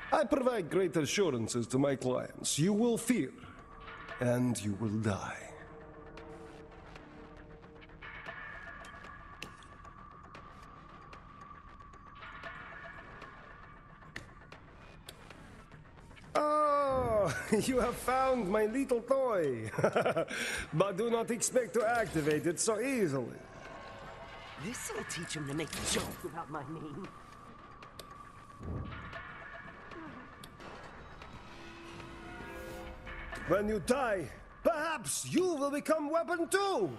I provide great assurances to my clients. You will fear, and you will die. Oh, you have found my little toy. But do not expect to activate it so easily. This'll teach him to make jokes about my name. When you die, perhaps you will become weapon too!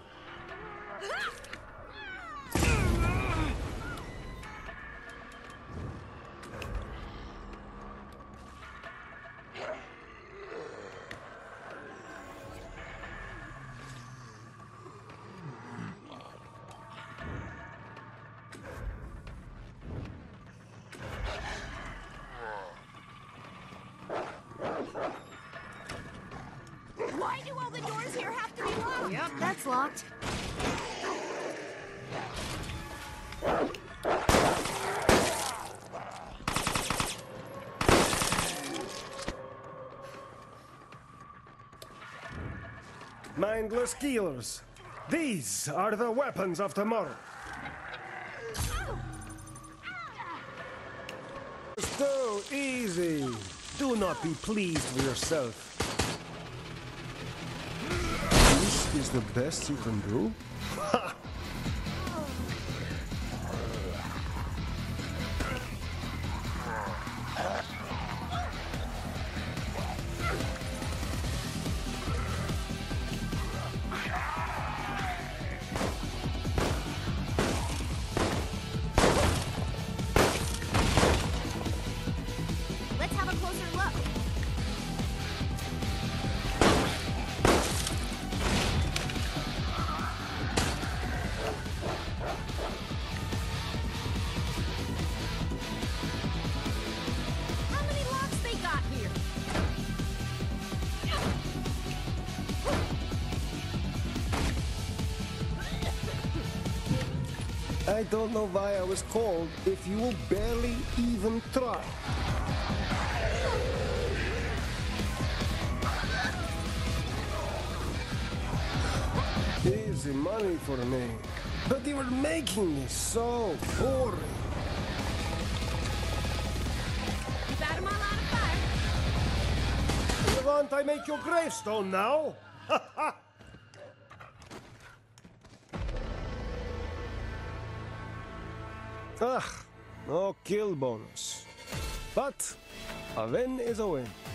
Why do all the doors here have to be locked? Yep, that's locked. Mindless killers. These are the weapons of tomorrow. So easy. Do not be pleased with yourself. This is the best you can do? Ha! Let's have a closer look. How many locks they got here? I don't know why I was called if you will barely even try. Easy money for me. But you were making me so boring. Keep Adam all out of fire. You want I make your gravestone now? No kill bonus. But a win is a win.